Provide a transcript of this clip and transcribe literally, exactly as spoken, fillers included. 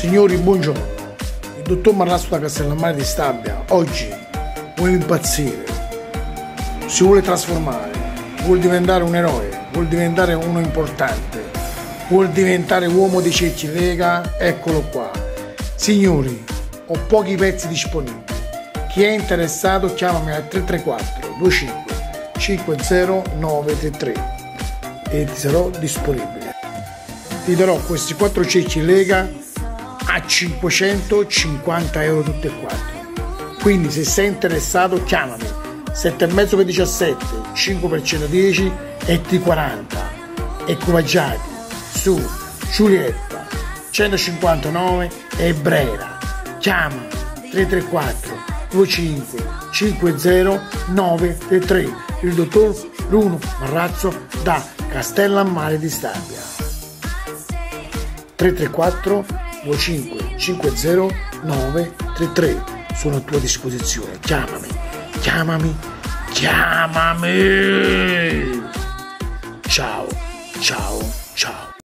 Signori, buongiorno. Il dottor Marrazzo da Castellammare di Stabia oggi vuole impazzire, si vuole trasformare, vuole diventare un eroe, vuole diventare uno importante, vuole diventare uomo dei cerchi Lega. Eccolo qua. Signori, ho pochi pezzi disponibili. Chi è interessato chiamami al tre tre quattro due cinque cinque zero nove tre tre e ti sarò disponibile. Ti darò questi quattro cerchi Lega a cinquecentocinquanta euro tutti e quattro. Quindi se sei interessato chiamami sette e mezzo per diciassette, cinque per centodieci e T quaranta equipaggiati su Giulietta centocinquantanove e Brera. Chiama tre tre quattro due cinque cinque zero nove tre tre, il dottor Bruno Marrazzo da Castellammare di Stabia. tre tre quattro due cinque cinque zero nove tre tre, sono a tua disposizione. Chiamami, chiamami, chiamami. Ciao, ciao, ciao.